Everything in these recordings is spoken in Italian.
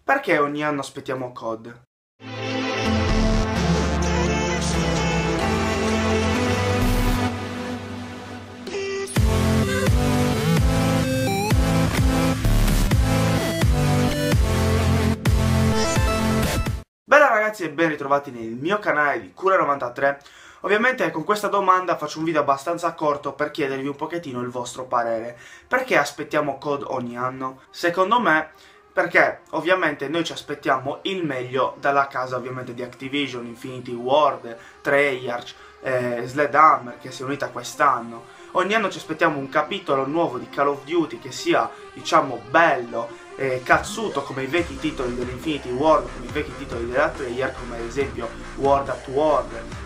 Perché ogni anno aspettiamo COD? Bella ragazzi e ben ritrovati nel mio canale di Cura93. Ovviamente con questa domanda faccio un video abbastanza corto per chiedervi un pochettino il vostro parere. Perché aspettiamo COD ogni anno? Secondo me perché ovviamente noi ci aspettiamo il meglio dalla casa ovviamente di Activision, Infinity Ward, Treyarch, Sledhammer che si è unita quest'anno. Ogni anno ci aspettiamo un capitolo nuovo di Call of Duty che sia, diciamo, bello, cazzuto come i vecchi titoli dell'Infinity Ward, come i vecchi titoli della Treyarch, come ad esempio World at War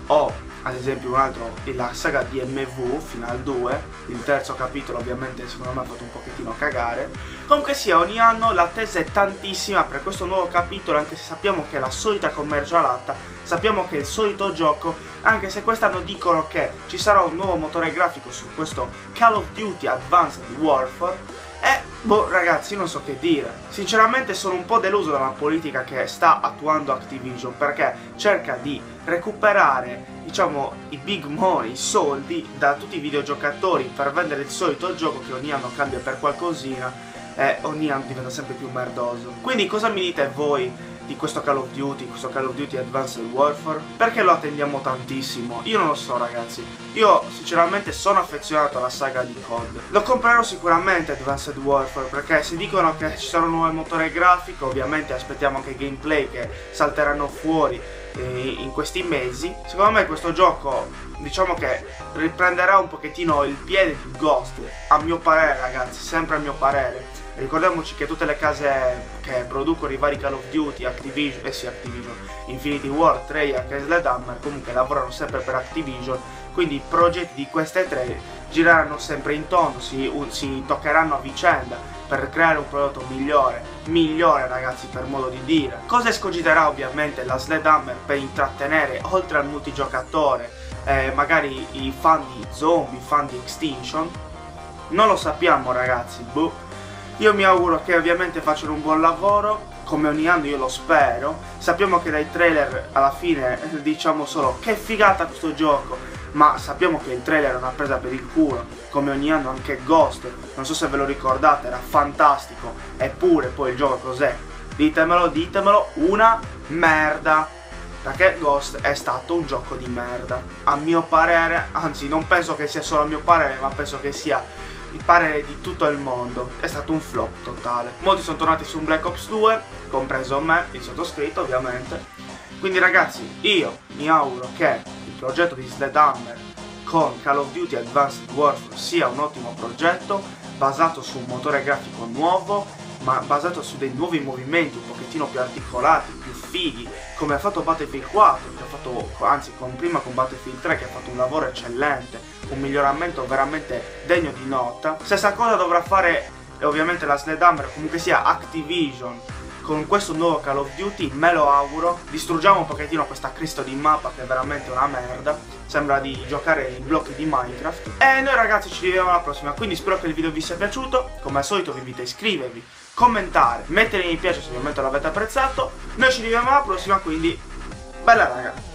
o ad esempio un altro, la saga di MV Final 2, il terzo capitolo ovviamente secondo me ha fatto un pochettino cagare. Comunque sia, ogni anno l'attesa è tantissima per questo nuovo capitolo, anche se sappiamo che è la solita commercialata, sappiamo che è il solito gioco, anche se quest'anno dicono che ci sarà un nuovo motore grafico su questo Call of Duty Advanced Warfare. Boh ragazzi, non so che dire. Sinceramente sono un po' deluso dalla politica che sta attuando Activision, perché cerca di recuperare, diciamo, i big money, i soldi da tutti i videogiocatori per vendere il solito gioco che ogni anno cambia per qualcosina e ogni anno diventa sempre più merdoso. Quindi cosa mi dite voi di questo Call of Duty Advanced Warfare? Perché lo attendiamo tantissimo? Io non lo so ragazzi, io sinceramente sono affezionato alla saga di COD. Lo comprerò sicuramente Advanced Warfare, perché se dicono che ci sarà un nuovo motore grafico, ovviamente aspettiamo anche gameplay che salteranno fuori in questi mesi. Secondo me questo gioco, diciamo che riprenderà un pochettino il piede di Ghost, a mio parere ragazzi, sempre a mio parere. Ricordiamoci che tutte le case che producono i vari Call of Duty, Activision, Infinity Ward, Treyarch e Sledhammer comunque lavorano sempre per Activision, quindi i progetti di queste tre gireranno sempre in tondo, si toccheranno a vicenda per creare un prodotto migliore ragazzi, per modo di dire. Cosa escogiterà ovviamente la Sledhammer per intrattenere, oltre al multigiocatore, magari i fan di Zombie, i fan di Extinction? Non lo sappiamo ragazzi, boh. Io mi auguro che ovviamente facciano un buon lavoro, come ogni anno io lo spero. Sappiamo che dai trailer alla fine diciamo solo che figata questo gioco, ma sappiamo che il trailer è una presa per il culo, come ogni anno anche Ghost, non so se ve lo ricordate, era fantastico, eppure poi il gioco cos'è? Ditemelo, una merda, perché Ghost è stato un gioco di merda, a mio parere, anzi non penso che sia solo a mio parere, ma penso che sia il parere di tutto il mondo. È stato un flop totale. Molti sono tornati su un Black Ops 2, compreso me, il sottoscritto ovviamente. Quindi ragazzi, io mi auguro che il progetto di Sledhammer con Call of Duty Advanced Warfare sia un ottimo progetto, basato su un motore grafico nuovo, ma basato su dei nuovi movimenti un pochettino più articolati, più fighi, come ha fatto Battlefield 4, che ha fatto, anzi prima con Battlefield 3, che ha fatto un lavoro eccellente, un miglioramento veramente degno di nota. Stessa cosa dovrà fare ovviamente la Sledhammer, comunque sia Activision, con questo nuovo Call of Duty, me lo auguro. Distruggiamo un pochettino questa cristo di mappa che è veramente una merda, sembra di giocare in blocchi di Minecraft. E noi ragazzi ci vediamo alla prossima, quindi spero che il video vi sia piaciuto. Come al solito vi invito a iscrivervi, commentare, mettere mi piace se ovviamente l'avete apprezzato. Noi ci vediamo alla prossima, quindi bella raga.